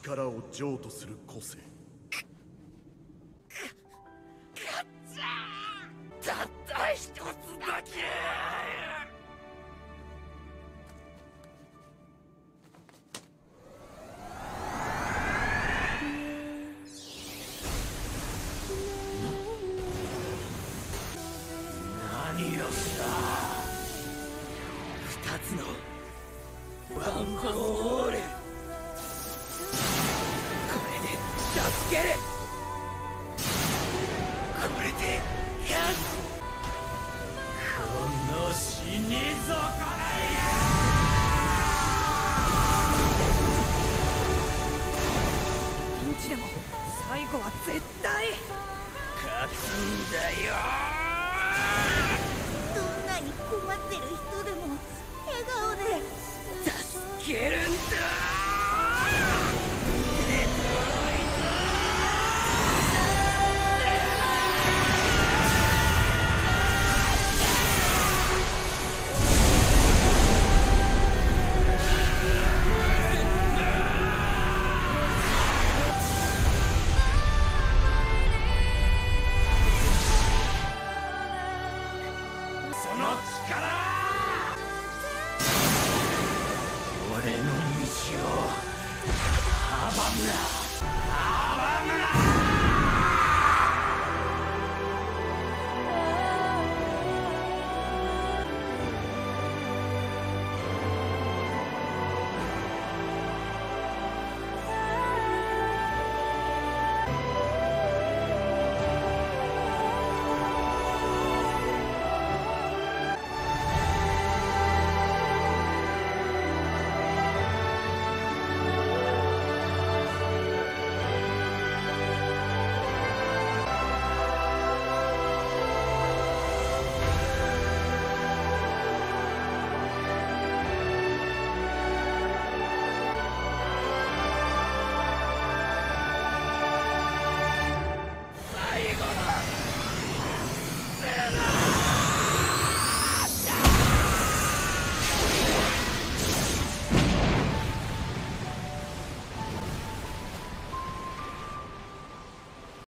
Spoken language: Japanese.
力を譲渡する個性。 たった一つだけ。何をした。二つのワン・フォー・オール。これで助ける。これで勝つ。この死に損ないや。 ピンチでも最後は絶対勝つんだよ。 どんなに困ってる人でも笑顔で助けるんだ。その力、俺の道を阻むな、阻むな。